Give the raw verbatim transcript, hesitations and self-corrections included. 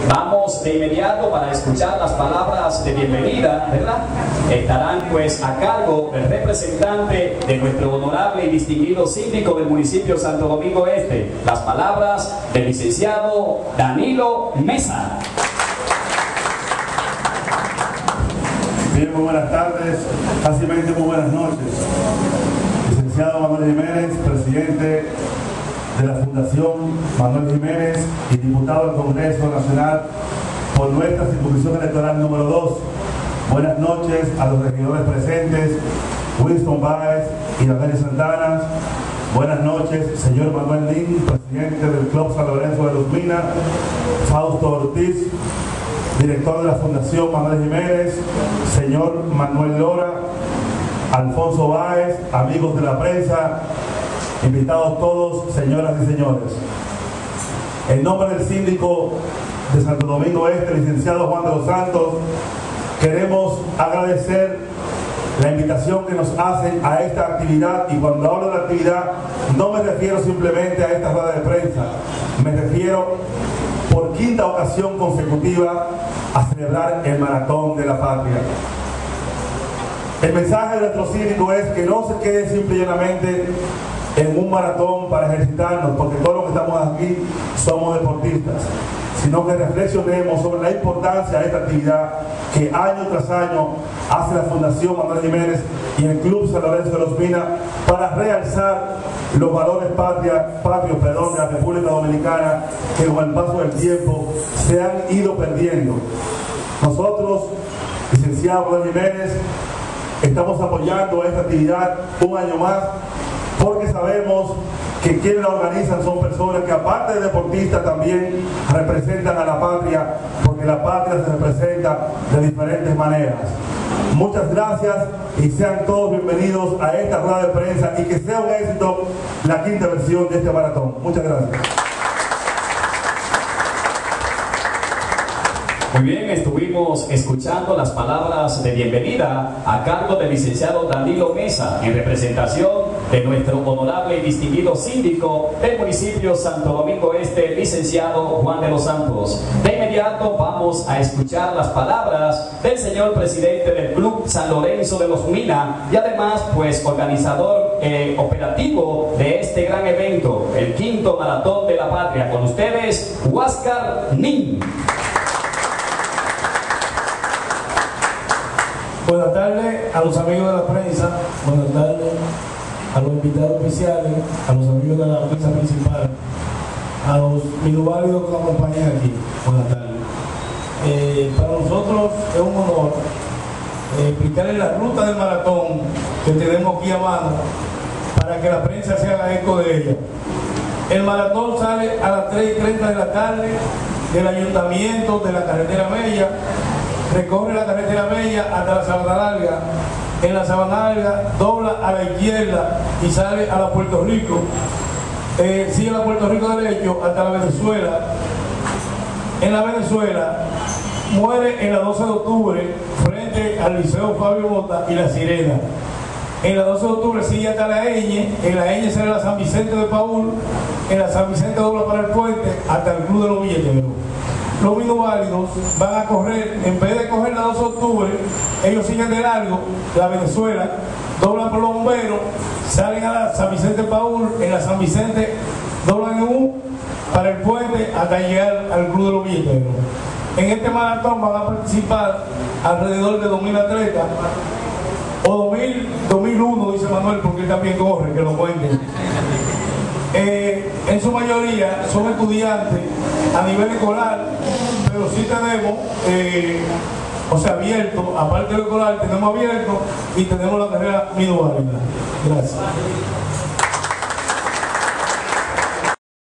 Vamos de inmediato para escuchar las palabras de bienvenida, ¿verdad? Estarán pues a cargo el representante de nuestro honorable y distinguido síndico del municipio Santo Domingo Este, las palabras del licenciado Danilo Mesa. Bien, muy buenas tardes, fácilmente muy buenas noches. Licenciado Manuel Jiménez, presidente de la Fundación Manuel Jiménez y diputado del Congreso Nacional por nuestra circunscripción electoral número dos. Buenas noches a los regidores presentes, Winston Báez y Daniel Santana. Buenas noches, señor Manuel Lin, presidente del Club San Lorenzo de Los Minas, Fausto Ortiz, director de la Fundación Manuel Jiménez, señor Manuel Lora, Alfonso Báez, amigos de la prensa, invitados todos, señoras y señores. En nombre del síndico de Santo Domingo Este, licenciado Juan de los Santos, queremos agradecer la invitación que nos hacen a esta actividad, y cuando hablo de la actividad no me refiero simplemente a esta rueda de prensa, me refiero por quinta ocasión consecutiva a celebrar el Maratón de la Patria. El mensaje de nuestro síndico es que no se quede simple y llanamente en un maratón para ejercitarnos, porque todos los que estamos aquí somos deportistas, sino que reflexionemos sobre la importancia de esta actividad que año tras año hace la Fundación Manuel Jiménez y el Club San Lorenzo de Los Minas para realzar los valores patria, patrios perdón, de la República Dominicana, que con el paso del tiempo se han ido perdiendo. Nosotros, licenciado Manuel Jiménez, estamos apoyando esta actividad un año más, porque sabemos que quienes la organizan son personas que, aparte de deportistas, también representan a la patria, porque la patria se representa de diferentes maneras. Muchas gracias y sean todos bienvenidos a esta rueda de prensa, y que sea un éxito la quinta versión de este maratón. Muchas gracias. Muy bien, estuvimos escuchando las palabras de bienvenida a cargo del licenciado Danilo Mesa, en representación de nuestro honorable y distinguido síndico del municipio Santo Domingo Este, licenciado Juan de los Santos. De inmediato vamos a escuchar las palabras del señor presidente del Club San Lorenzo de Los Minas y además pues organizador eh, operativo de este gran evento, el quinto Maratón de la Patria. Con ustedes, Huáscar Nin. Buenas tardes a los amigos de la prensa, buenas tardes a los invitados oficiales, a los amigos de la prensa principal, a los minuválidos que nos acompañan aquí. Buenas tardes. Eh, para nosotros es un honor eh, explicarles la ruta del maratón que tenemos aquí a mano para que la prensa se haga eco de ella. El maratón sale a las tres y treinta de la tarde del ayuntamiento de la carretera Mella, recorre la carretera Mella hasta la Sabana Larga. En la Sabana Larga dobla a la izquierda y sale a la Puerto Rico. Eh, sigue la Puerto Rico derecho hasta la Venezuela. En la Venezuela muere en la doce de octubre frente al Liceo Fabio Bota y La Sirena. En la doce de octubre sigue hasta la Eñe. En la Eñe sale la San Vicente de Paúl. En la San Vicente dobla para el puente hasta el Club de los Billeteros. Los minuválidos van a correr, en vez de coger la doce de octubre, ellos siguen de largo la Venezuela, doblan por los bomberos, salen a la San Vicente Paúl, en la San Vicente doblan en U para el puente hasta llegar al Club de los Billeteros. En este maratón van a participar alrededor de dos mil atletas, o dos mil, dos mil uno, dice Manuel, porque él también corre, que lo cuenten. Eh, en su mayoría son estudiantes a nivel escolar, pero sí tenemos, eh, o sea, abierto, aparte del escolar, tenemos abierto y tenemos la carrera minuválida. Gracias.